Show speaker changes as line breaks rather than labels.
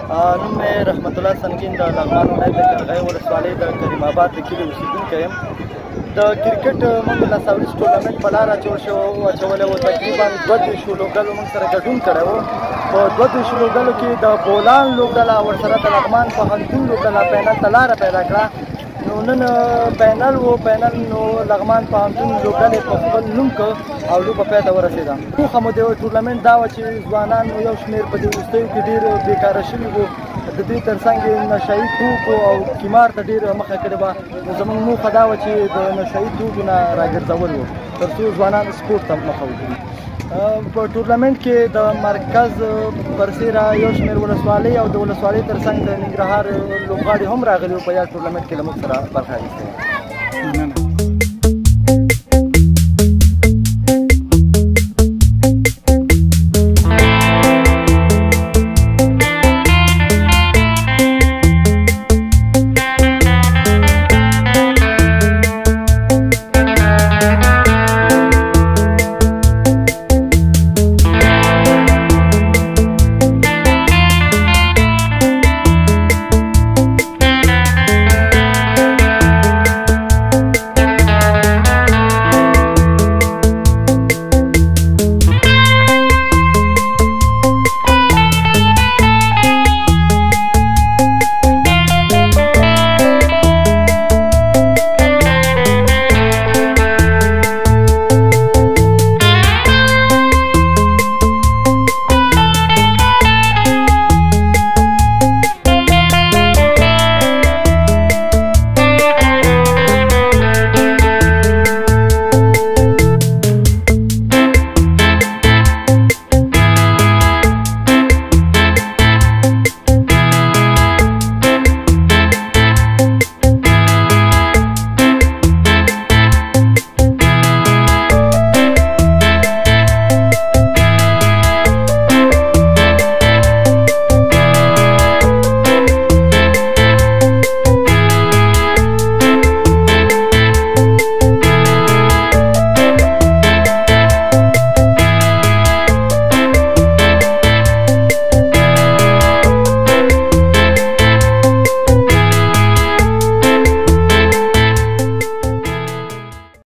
نوم مې رحمت الله سنګین د لغمان ولایت د قرغۍ ولسوالۍ د کریم آباد د کلي اوسېدونکی یم. د کرکټ موږ د لاساوریز ټورنمنټ په لاره اچولی و. تقریبا 22 لوبډلو موږ سره ګډون کړی و. په 22 لوبډلو کې د بولان لوبډله ورسره د لغمان پوهنتون لوبډله فاینل ته لاره پیدا کړه. نو نن فاینل و. فاینل نو لغمان پوهنتون لوبډلې په خپل نوم کړ او لوبه پای ته ورسېده. موخه مو د ټورنمنټ دا وه چې ځوانان مو یو شمېر په دې وروستیو کې ډېر بېکاره شوي وو. د دې تر څنګ نشایي توکو او قمار ته ډېر مخه کړې وه. نو زموږ موخه دا وه چې د نشایي توکو نه راګرځول وو تر څو ځوانان سپورټ ته مخه وکړي. په ټورنمنټ کې د مرکز برسېره یو شمېر ولسوالۍ او د ولسوالۍ تر څنګ د ننګرهار لوبغاړي هم راغلي وو په یاد ټورنمنټ کې له موږ سره برخه اخیستې.